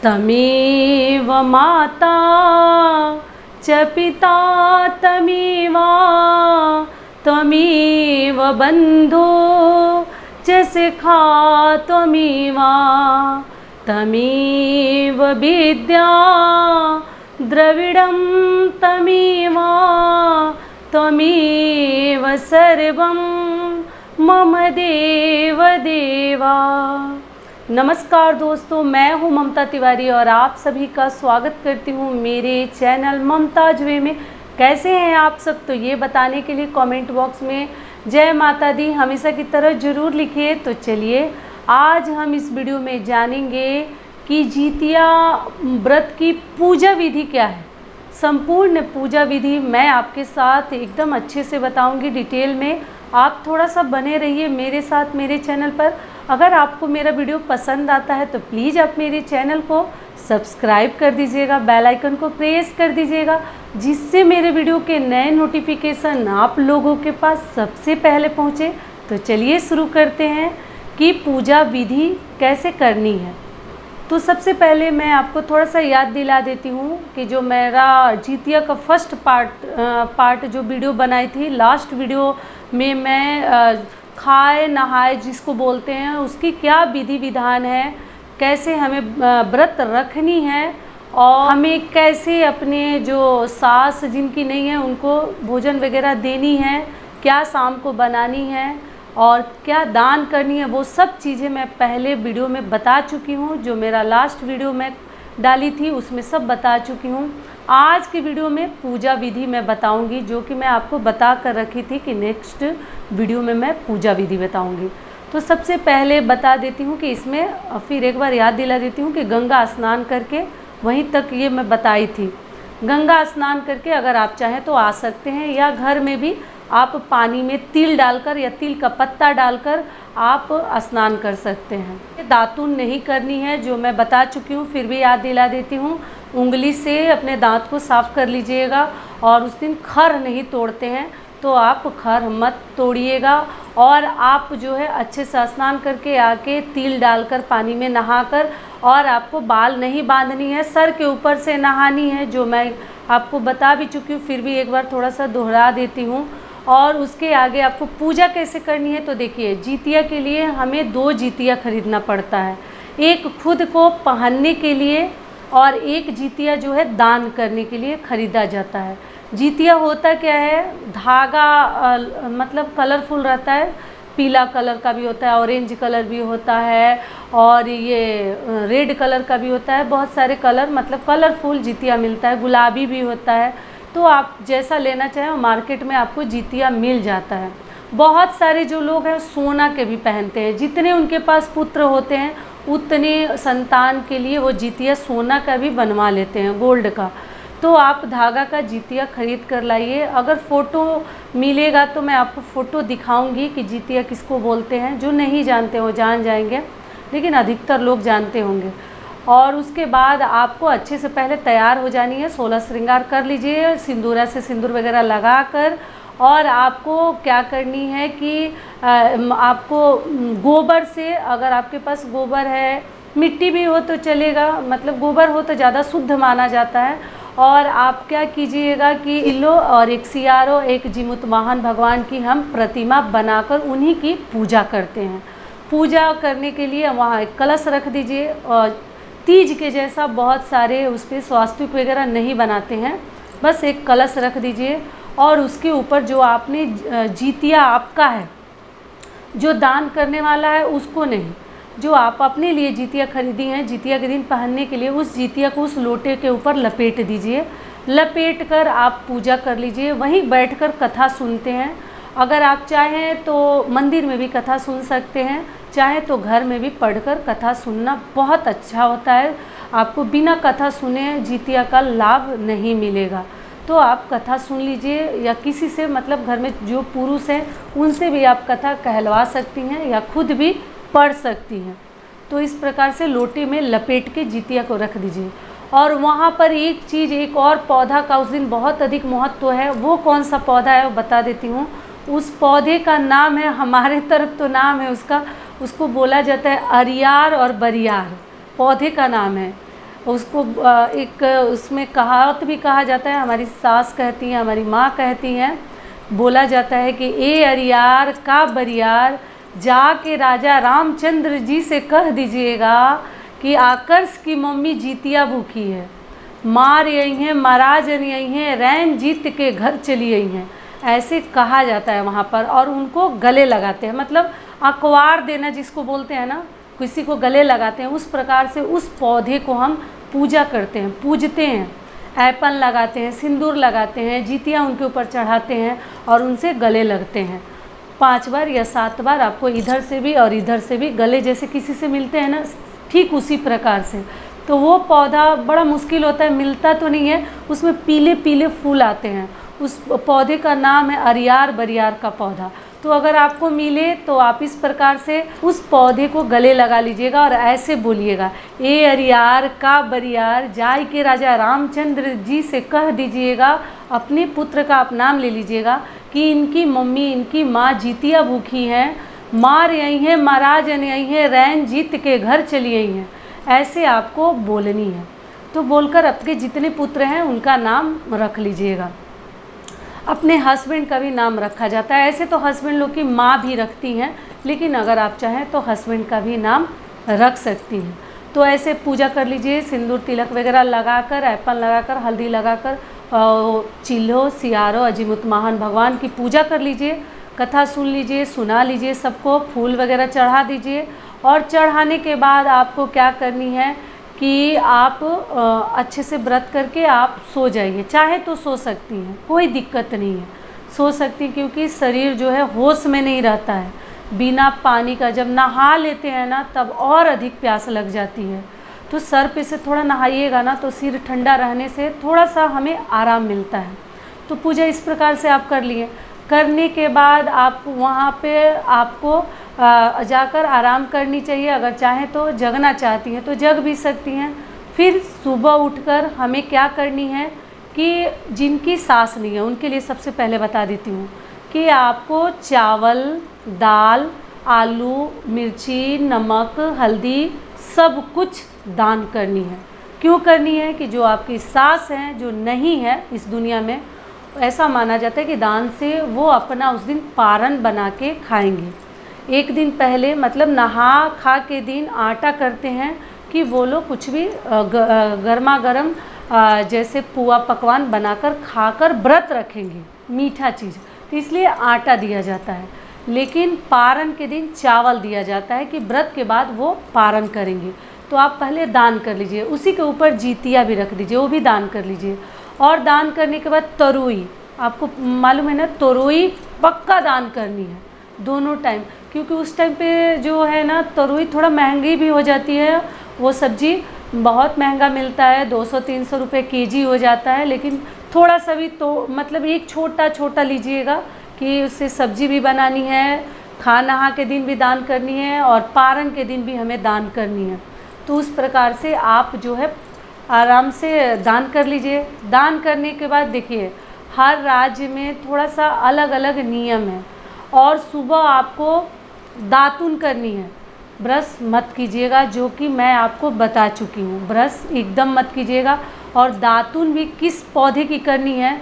तमेव माता च पिता तमेव त्वमेव बन्धो च सखा त्वमेव तमेव विद्या द्रविडं तमेव त्वमेव सर्वं मम देव देवा। नमस्कार दोस्तों, मैं हूं ममता तिवारी और आप सभी का स्वागत करती हूं मेरे चैनल ममताज वे में। कैसे हैं आप सब? तो ये बताने के लिए कमेंट बॉक्स में जय माता दी हमेशा की तरह ज़रूर लिखिए। तो चलिए आज हम इस वीडियो में जानेंगे कि जितिया व्रत की पूजा विधि क्या है। संपूर्ण पूजा विधि मैं आपके साथ एकदम अच्छे से बताऊंगी डिटेल में। आप थोड़ा सा बने रहिए मेरे साथ मेरे चैनल पर। अगर आपको मेरा वीडियो पसंद आता है तो प्लीज़ आप मेरे चैनल को सब्सक्राइब कर दीजिएगा, बेल आइकन को प्रेस कर दीजिएगा, जिससे मेरे वीडियो के नए नोटिफिकेशन आप लोगों के पास सबसे पहले पहुँचे। तो चलिए शुरू करते हैं कि पूजा विधि कैसे करनी है। तो सबसे पहले मैं आपको थोड़ा सा याद दिला देती हूँ कि जो मेरा जितिया का फर्स्ट पार्ट जो वीडियो बनाई थी, लास्ट वीडियो में मैं खाए नहाए जिसको बोलते हैं उसकी क्या विधि विधान है, कैसे हमें व्रत रखनी है और हमें कैसे अपने जो सास जिनकी नहीं है उनको भोजन वगैरह देनी है, क्या शाम को बनानी है और क्या दान करनी है, वो सब चीज़ें मैं पहले वीडियो में बता चुकी हूँ। जो मेरा लास्ट वीडियो मैं डाली थी उसमें सब बता चुकी हूँ। आज की वीडियो में पूजा विधि मैं बताऊंगी, जो कि मैं आपको बता कर रखी थी कि नेक्स्ट वीडियो में मैं पूजा विधि बताऊंगी। तो सबसे पहले बता देती हूँ कि इसमें फिर एक बार याद दिला देती हूँ कि गंगा स्नान करके, वहीं तक ये मैं बताई थी। गंगा स्नान करके अगर आप चाहें तो आ सकते हैं, या घर में भी आप पानी में तिल डालकर या तिल का पत्ता डालकर आप स्नान कर सकते हैं। दातुन नहीं करनी है, जो मैं बता चुकी हूँ, फिर भी याद दिला देती हूँ। उंगली से अपने दांत को साफ कर लीजिएगा और उस दिन खर नहीं तोड़ते हैं तो आप खर मत तोड़िएगा। और आप जो है अच्छे से स्नान करके आके तिल डालकर पानी में नहाकर, और आपको बाल नहीं बांधनी है, सर के ऊपर से नहानी है, जो मैं आपको बता भी चुकी हूँ, फिर भी एक बार थोड़ा सा दोहरा देती हूँ। और उसके आगे आपको पूजा कैसे करनी है तो देखिए, जितिया के लिए हमें 2 जितिया खरीदना पड़ता है, एक खुद को पहनने के लिए और एक जितिया जो है दान करने के लिए खरीदा जाता है। जितिया होता क्या है, धागा मतलब कलरफुल रहता है, पीला कलर का भी होता है, ऑरेंज कलर भी होता है और ये रेड कलर का भी होता है। बहुत सारे कलर मतलब कलरफुल जितिया मिलता है, गुलाबी भी होता है। तो आप जैसा लेना चाहें मार्केट में आपको जितिया मिल जाता है। बहुत सारे जो लोग हैं सोना के भी पहनते हैं, जितने उनके पास पुत्र होते हैं उतने संतान के लिए वो जितिया सोना का भी बनवा लेते हैं, गोल्ड का। तो आप धागा का जितिया खरीद कर लाइए। अगर फ़ोटो मिलेगा तो मैं आपको फ़ोटो दिखाऊंगी कि जितिया किसको बोलते हैं। जो नहीं जानते वो जान जाएंगे, लेकिन अधिकतर लोग जानते होंगे। और उसके बाद आपको अच्छे से पहले तैयार हो जानी है, 16 श्रृंगार कर लीजिए सिंदूरा से सिंदूर वगैरह लगाकर। और आपको क्या करनी है कि आपको गोबर से, अगर आपके पास गोबर है, मिट्टी भी हो तो चलेगा, मतलब गोबर हो तो ज़्यादा शुद्ध माना जाता है। और आप क्या कीजिएगा कि इलो और एक सियारो, एक जीमूत वाहन भगवान की हम प्रतिमा बनाकर उन्हीं की पूजा करते हैं। पूजा करने के लिए वहाँ एक कलश रख दीजिए, और तीज के जैसा बहुत सारे उस पर स्वास्तिक वगैरह नहीं बनाते हैं, बस एक कलश रख दीजिए। और उसके ऊपर जो आपने जितिया आपका है, जो दान करने वाला है उसको नहीं, जो आप अपने लिए जितिया खरीदी हैं जितिया के दिन पहनने के लिए, उस जितिया को उस लोटे के ऊपर लपेट दीजिए। लपेट कर आप पूजा कर लीजिए, वहीं बैठकर कथा सुनते हैं। अगर आप चाहें तो मंदिर में भी कथा सुन सकते हैं, चाहे तो घर में भी पढ़कर कथा सुनना बहुत अच्छा होता है। आपको बिना कथा सुने जितिया का लाभ नहीं मिलेगा। तो आप कथा सुन लीजिए, या किसी से मतलब घर में जो पुरुष हैं उनसे भी आप कथा कहलवा सकती हैं या खुद भी पढ़ सकती हैं। तो इस प्रकार से लोटे में लपेट के जितिया को रख दीजिए। और वहाँ पर एक चीज़, एक और पौधा का उस दिन बहुत अधिक महत्व है। वो कौन सा पौधा है वो बता देती हूँ। उस पौधे का नाम है, हमारे तरफ तो नाम है उसका, उसको बोला जाता है अरियार और बरियार, पौधे का नाम है। उसको एक उसमें कहावत भी कहा जाता है, हमारी सास कहती हैं, हमारी माँ कहती हैं, बोला जाता है कि ए अरियार का बरियार जाके राजा रामचंद्र जी से कह दीजिएगा कि आकर्ष की मम्मी जीतिया भूखी है, मार आई हैं महाराज आई हैं, रैन जीत के घर चली आई हैं, ऐसे कहा जाता है वहाँ पर। और उनको गले लगाते हैं, मतलब अखबार देना जिसको बोलते हैं ना, किसी को गले लगाते हैं, उस प्रकार से उस पौधे को हम पूजा करते हैं, पूजते हैं, ऐपन लगाते हैं, सिंदूर लगाते हैं, जीतियाँ उनके ऊपर चढ़ाते हैं और उनसे गले लगते हैं 5 बार या 7 बार। आपको इधर से भी और इधर से भी गले जैसे किसी से मिलते हैं ना, ठीक उसी प्रकार से। तो वो पौधा बड़ा मुश्किल होता है, मिलता तो नहीं है, उसमें पीले पीले फूल आते हैं। उस पौधे का नाम है अरियार बरियार का पौधा। तो अगर आपको मिले तो आप इस प्रकार से उस पौधे को गले लगा लीजिएगा और ऐसे बोलिएगा, ए अरियार का बरियार जाय के राजा रामचंद्र जी से कह दीजिएगा, अपने पुत्र का आप नाम ले लीजिएगा कि इनकी मम्मी, इनकी माँ जीतिया भूखी हैं, मार आई हैं महाराज आई हैं, रैन जीत के घर चली आई हैं, ऐसे आपको बोलनी है। तो बोलकर आपके जितने पुत्र हैं उनका नाम रख लीजिएगा। अपने हस्बैंड का भी नाम रखा जाता है। ऐसे तो हस्बैंड लोग की माँ भी रखती हैं, लेकिन अगर आप चाहें तो हस्बैंड का भी नाम रख सकती हैं। तो ऐसे पूजा कर लीजिए, सिंदूर तिलक वगैरह लगाकर, ऐपन लगाकर, हल्दी लगाकर, चिल्हो सियारो अजीमुत महान भगवान की पूजा कर लीजिए, कथा सुन लीजिए, सुना लीजिए, सबको फूल वगैरह चढ़ा दीजिए। और चढ़ाने के बाद आपको क्या करनी है कि आप अच्छे से व्रत करके आप सो जाइए। चाहे तो सो सकती हैं, कोई दिक्कत नहीं है, सो सकती, क्योंकि शरीर जो है होश में नहीं रहता है बिना पानी का। जब नहा लेते हैं ना तब और अधिक प्यास लग जाती है। तो सर पे से थोड़ा नहाइएगा ना तो सिर ठंडा रहने से थोड़ा सा हमें आराम मिलता है। तो पूजा इस प्रकार से आप कर लिए। करने के बाद आप वहाँ पे आपको जाकर आराम करनी चाहिए। अगर चाहें तो जगना चाहती हैं तो जग भी सकती हैं। फिर सुबह उठकर हमें क्या करनी है कि जिनकी सास नहीं है उनके लिए सबसे पहले बता देती हूँ कि आपको चावल, दाल, आलू, मिर्ची, नमक, हल्दी सब कुछ दान करनी है। क्यों करनी है कि जो आपकी सास हैं, जो नहीं है इस दुनिया में, ऐसा माना जाता है कि दान से वो अपना उस दिन पारण बना के खाएंगे। एक दिन पहले, मतलब नहा खा के दिन आटा करते हैं कि वो लोग कुछ भी गर्मा गर्म जैसे पुआ पकवान बनाकर खाकर व्रत रखेंगे, मीठा चीज़, तो इसलिए आटा दिया जाता है। लेकिन पारण के दिन चावल दिया जाता है कि व्रत के बाद वो पारण करेंगे। तो आप पहले दान कर लीजिए, उसी के ऊपर जीतिया भी रख दीजिए, वो भी दान कर लीजिए। और दान करने के बाद तरोई, आपको मालूम है ना, तरोई पक्का दान करनी है दोनों टाइम, क्योंकि उस टाइम पे जो है ना तरोई थोड़ा महंगी भी हो जाती है। वो सब्जी बहुत महंगा मिलता है, 200-300 रुपये केजी हो जाता है। लेकिन थोड़ा सा भी तो मतलब एक छोटा छोटा लीजिएगा कि उससे सब्जी भी बनानी है, खा नहा के दिन भी दान करनी है और पारण के दिन भी हमें दान करनी है। तो उस प्रकार से आप जो है आराम से दान कर लीजिए। दान करने के बाद देखिए, हर राज्य में थोड़ा सा अलग अलग नियम है। और सुबह आपको दातुन करनी है, ब्रश मत कीजिएगा, जो कि मैं आपको बता चुकी हूँ, ब्रश एकदम मत कीजिएगा। और दातुन भी किस पौधे की करनी है,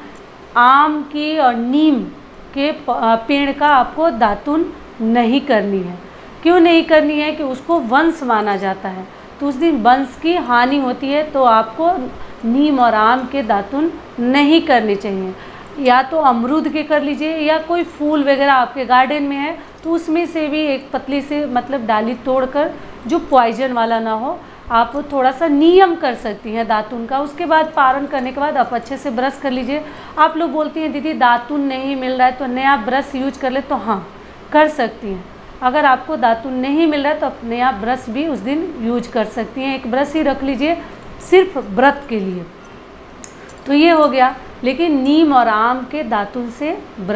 आम की और नीम के पेड़ का आपको दातुन नहीं करनी है। क्यों नहीं करनी है कि उसको वंश माना जाता है, तो उस दिन वंश की हानि होती है। तो आपको नीम और आम के दातुन नहीं करने चाहिए। या तो अमरूद के कर लीजिए, या कोई फूल वगैरह आपके गार्डन में है तो उसमें से भी एक पतली से मतलब डाली तोड़कर, जो पॉइजन वाला ना हो, आप थोड़ा सा नियम कर सकती हैं दातुन का। उसके बाद पारण करने के बाद आप अच्छे से ब्रश कर लीजिए। आप लोग बोलती हैं दीदी दातुन नहीं मिल रहा है तो नया ब्रश यूज कर ले, तो हाँ कर सकती हैं। अगर आपको दातुन नहीं मिल रहा है तो आप नया ब्रश भी उस दिन यूज कर सकती हैं। एक ब्रश ही रख लीजिए सिर्फ व्रत के लिए। तो ये हो गया। लेकिन नीम और आम के दातुन से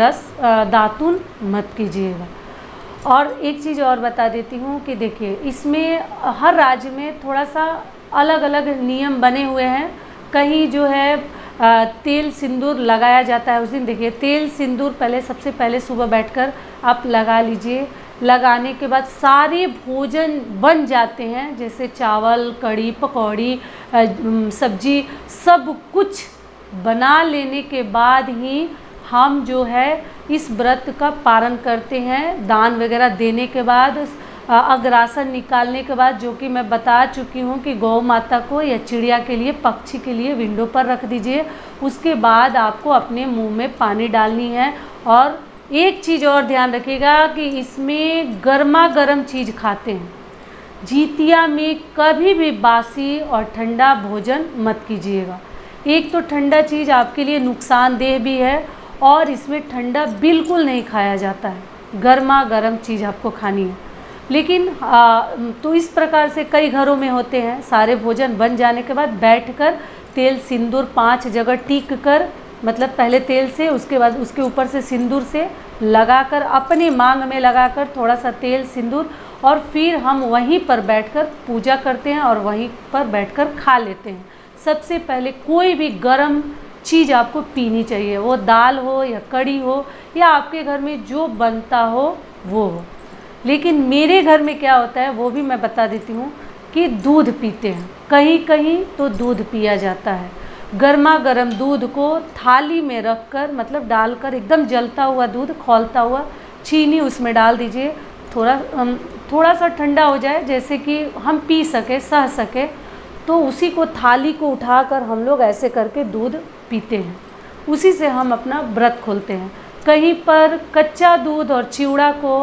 दातुन मत कीजिएगा। और एक चीज़ और बता देती हूँ कि देखिए, इसमें हर राज्य में थोड़ा सा अलग अलग नियम बने हुए हैं। कहीं जो है तेल सिंदूर लगाया जाता है उस दिन। देखिए, तेल सिंदूर पहले सबसे पहले सुबह बैठकर आप लगा लीजिए। लगाने के बाद सारे भोजन बन जाते हैं, जैसे चावल, कढ़ी, पकौड़ी, सब्जी, सब कुछ बना लेने के बाद ही हम जो है इस व्रत का पारण करते हैं। दान वगैरह देने के बाद, अग्रासन निकालने के बाद, जो कि मैं बता चुकी हूँ कि गौ माता को या चिड़िया के लिए, पक्षी के लिए विंडो पर रख दीजिए। उसके बाद आपको अपने मुंह में पानी डालनी है। और एक चीज़ और ध्यान रखिएगा कि इसमें गर्मा गर्म चीज़ खाते हैं। जितिया में कभी भी बासी और ठंडा भोजन मत कीजिएगा। एक तो ठंडा चीज़ आपके लिए नुकसानदेह भी है, और इसमें ठंडा बिल्कुल नहीं खाया जाता है। गर्मा गर्म चीज़ आपको खानी है। लेकिन तो इस प्रकार से कई घरों में होते हैं, सारे भोजन बन जाने के बाद बैठकर तेल सिंदूर 5 जगह टीक कर, मतलब पहले तेल से, उसके बाद उसके ऊपर से सिंदूर से लगाकर, अपनी मांग में लगाकर थोड़ा सा तेल सिंदूर, और फिर हम वहीं पर बैठकर पूजा करते हैं और वहीं पर बैठकर खा लेते हैं। सबसे पहले कोई भी गर्म चीज़ आपको पीनी चाहिए, वो दाल हो या कढ़ी हो या आपके घर में जो बनता हो वो हो। लेकिन मेरे घर में क्या होता है वो भी मैं बता देती हूँ कि दूध पीते हैं। कहीं कहीं तो दूध पिया जाता है। गर्मा गर्म दूध को थाली में रखकर, मतलब डालकर, एकदम जलता हुआ दूध, खौलता हुआ, चीनी उसमें डाल दीजिए। थोड़ा सा ठंडा हो जाए, जैसे कि हम पी सके, सह सके, तो उसी को, थाली को उठाकर हम लोग ऐसे करके दूध पीते हैं। उसी से हम अपना व्रत खोलते हैं। कहीं पर कच्चा दूध और चिवड़ा को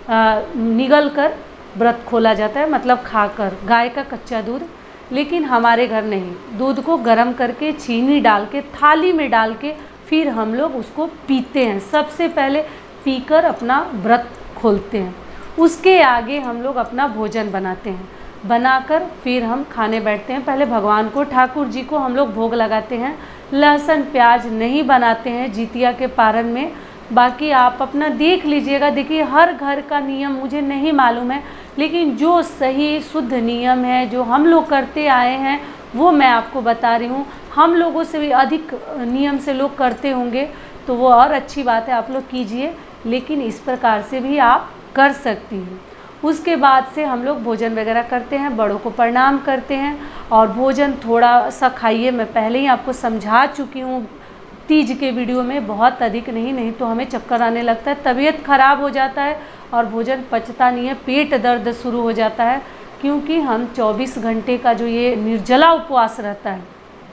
निगल कर व्रत खोला जाता है, मतलब खाकर, गाय का कच्चा दूध। लेकिन हमारे घर नहीं, दूध को गर्म करके चीनी डाल के थाली में डाल के फिर हम लोग उसको पीते हैं। सबसे पहले पीकर अपना व्रत खोलते हैं। उसके आगे हम लोग अपना भोजन बनाते हैं। बनाकर फिर हम खाने बैठते हैं। पहले भगवान को, ठाकुर जी को हम लोग भोग लगाते हैं। लहसुन प्याज नहीं बनाते हैं जितिया के पारण में। बाकी आप अपना देख लीजिएगा। देखिए, हर घर का नियम मुझे नहीं मालूम है, लेकिन जो सही शुद्ध नियम है, जो हम लोग करते आए हैं, वो मैं आपको बता रही हूँ। हम लोगों से भी अधिक नियम से लोग करते होंगे तो वो और अच्छी बात है, आप लोग कीजिए। लेकिन इस प्रकार से भी आप कर सकती हैं। उसके बाद से हम लोग भोजन वगैरह करते हैं, बड़ों को प्रणाम करते हैं और भोजन थोड़ा सा खाइए। मैं पहले ही आपको समझा चुकी हूँ तीज के वीडियो में, बहुत अधिक नहीं तो हमें चक्कर आने लगता है, तबीयत खराब हो जाता है और भोजन पचता नहीं है, पेट दर्द शुरू हो जाता है। क्योंकि हम 24 घंटे का जो ये निर्जला उपवास रहता है,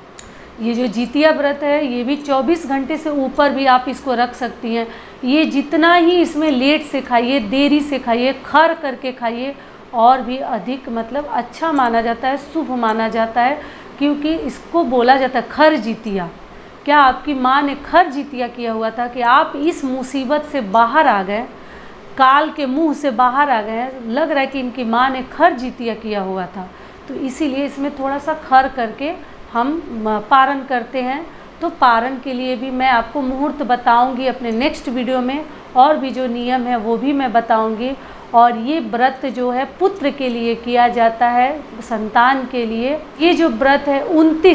ये जो जितिया व्रत है, ये भी 24 घंटे से ऊपर भी आप इसको रख सकती हैं। ये जितना ही इसमें लेट से खाइए, देरी से खाइए, खर करके खाइए, और भी अधिक मतलब अच्छा माना जाता है, शुभ माना जाता है। क्योंकि इसको बोला जाता है खर जितिया। क्या आपकी माँ ने खर जितिया किया हुआ था कि आप इस मुसीबत से बाहर आ गए, काल के मुंह से बाहर आ गए? लग रहा है कि इनकी माँ ने खर जितिया किया हुआ था, तो इसीलिए इसमें थोड़ा सा खर करके हम पारण करते हैं। तो पारण के लिए भी मैं आपको मुहूर्त बताऊंगी अपने नेक्स्ट वीडियो में, और भी जो नियम है वो भी मैं बताऊंगी। और ये व्रत जो है पुत्र के लिए किया जाता है, संतान के लिए। ये जो व्रत है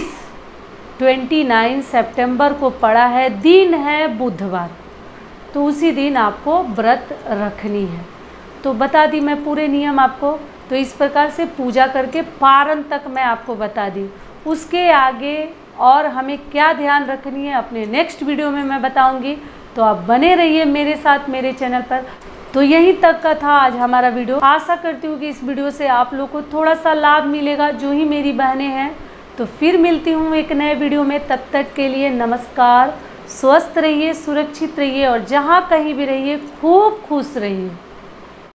29 सितंबर को पड़ा है, दिन है बुधवार, तो उसी दिन आपको व्रत रखनी है। तो बता दी मैं पूरे नियम आपको। तो इस प्रकार से पूजा करके पारण तक मैं आपको बता दी। उसके आगे और हमें क्या ध्यान रखनी है अपने नेक्स्ट वीडियो में मैं बताऊंगी। तो आप बने रहिए मेरे साथ मेरे चैनल पर। तो यहीं तक का था आज हमारा वीडियो। आशा करती हूँ कि इस वीडियो से आप लोग को थोड़ा सा लाभ मिलेगा, जो ही मेरी बहनें हैं। तो फिर मिलती हूँ एक नए वीडियो में, तब तक के लिए नमस्कार। स्वस्थ रहिए, सुरक्षित रहिए, और जहाँ कहीं भी रहिए खूब खुश रहिए।